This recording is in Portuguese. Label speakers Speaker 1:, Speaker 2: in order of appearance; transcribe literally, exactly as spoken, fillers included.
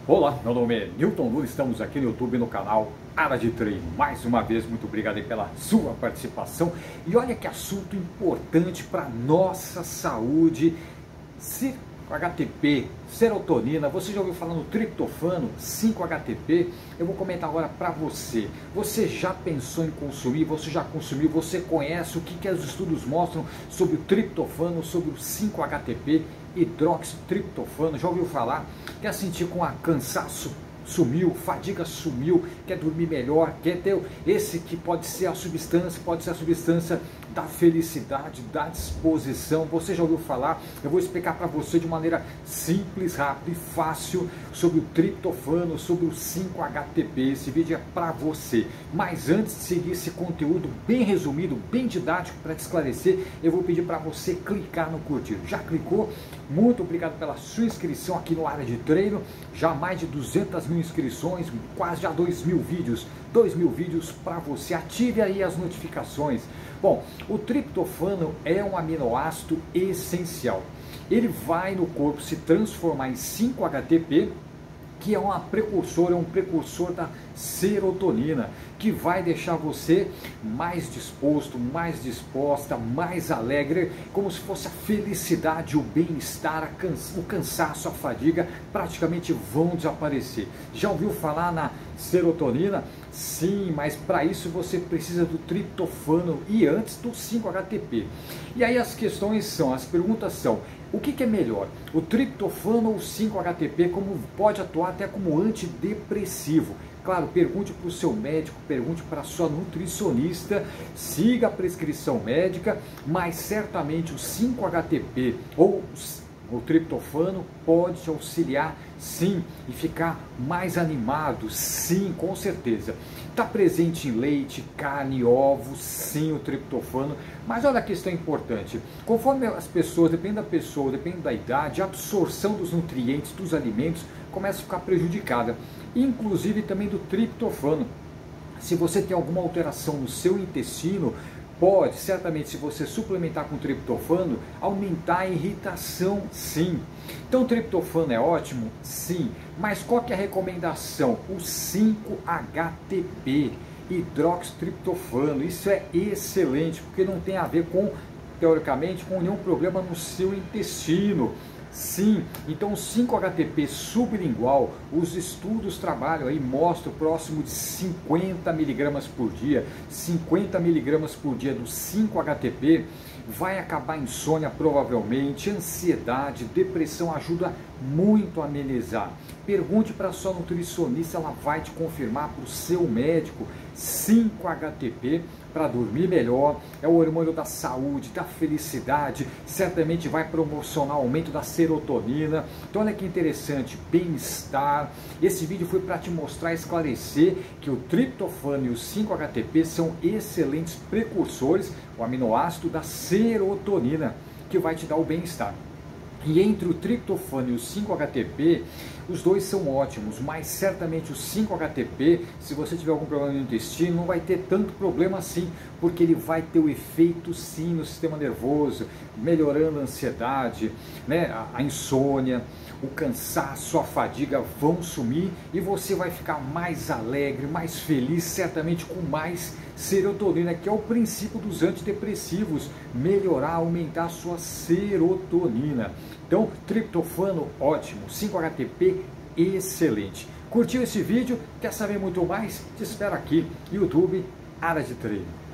Speaker 1: Olá, meu nome é Newton Lula, estamos aqui no YouTube no canal Área de Treino. Mais uma vez, muito obrigado aí pela sua participação. E olha que assunto importante para nossa saúde. cinco H T P, serotonina, você já ouviu falar no triptofano, cinco H T P? Eu vou comentar agora para você. Você já pensou em consumir? Você já consumiu? Você conhece o que, que os estudos mostram sobre o triptofano, sobre o cinco H T P, hidroxitriptofano? Já ouviu falar? Quer sentir com a cansaço? Sumiu, fadiga sumiu, quer dormir melhor, quer ter esse que pode ser a substância, pode ser a substância da felicidade, da disposição. Você já ouviu falar? Eu vou explicar para você de maneira simples, rápida e fácil sobre o triptofano, sobre o cinco H T P. Esse vídeo é para você. Mas antes de seguir esse conteúdo bem resumido, bem didático para te esclarecer, eu vou pedir para você clicar no curtir. Já clicou? Muito obrigado pela sua inscrição aqui no Área de Treino. Já mais de duzentas mil inscrições, quase já dois mil vídeos, dois mil vídeos para você. Ative aí as notificações. Bom, o triptofano é um aminoácido essencial. Ele vai no corpo se transformar em cinco H T P, que é uma precursora, é um precursor da serotonina, que vai deixar você mais disposto, mais disposta, mais alegre, como se fosse a felicidade, o bem-estar, o cansaço, a fadiga, praticamente vão desaparecer. Já ouviu falar na serotonina? Sim, mas para isso você precisa do triptofano e antes do cinco H T P. E aí as questões são, as perguntas são: o que, que é melhor, o triptofano ou o cinco H T P, como pode atuar até como antidepressivo? Claro, pergunte para o seu médico, pergunte para a sua nutricionista, siga a prescrição médica, mas certamente o cinco H T P ou o triptofano pode te auxiliar sim e ficar mais animado, sim, com certeza. Está presente em leite, carne, ovos, sim, o triptofano. Mas olha a questão importante, conforme as pessoas, depende da pessoa, depende da idade, a absorção dos nutrientes, dos alimentos começa a ficar prejudicada, inclusive também do triptofano. Se você tem alguma alteração no seu intestino, pode, certamente, se você suplementar com triptofano, aumentar a irritação, sim. Então o triptofano é ótimo? Sim. Mas qual que é a recomendação? O cinco H T P, hidroxitriptofano. Isso é excelente, porque não tem a ver com, teoricamente, com nenhum problema no seu intestino. Sim, então o cinco H T P sublingual, os estudos trabalham aí, mostram próximo de cinquenta miligramas por dia, cinquenta miligramas por dia do cinco H T P, vai acabar a insônia provavelmente, ansiedade, depressão, ajuda muito a amenizar. Pergunte para a sua nutricionista, ela vai te confirmar, para o seu médico. cinco H T P para dormir melhor, é o hormônio da saúde, da felicidade, certamente vai promocionar o aumento da serotonina. Então olha que interessante, bem-estar. Esse vídeo foi para te mostrar, esclarecer que o triptofano e o cinco H T P são excelentes precursores, o aminoácido da serotonina, que vai te dar o bem-estar. E entre o triptofano e o cinco H T P, os dois são ótimos, mas certamente o cinco H T P, se você tiver algum problema no intestino, não vai ter tanto problema assim, porque ele vai ter o efeito sim no sistema nervoso, melhorando a ansiedade, né, a, a insônia, o cansaço, a fadiga vão sumir e você vai ficar mais alegre, mais feliz, certamente com mais serotonina, que é o princípio dos antidepressivos, melhorar, aumentar a sua serotonina. Então, triptofano ótimo, cinco H T P excelente. Curtiu esse vídeo? Quer saber muito mais? Te espero aqui, YouTube Área de Treino.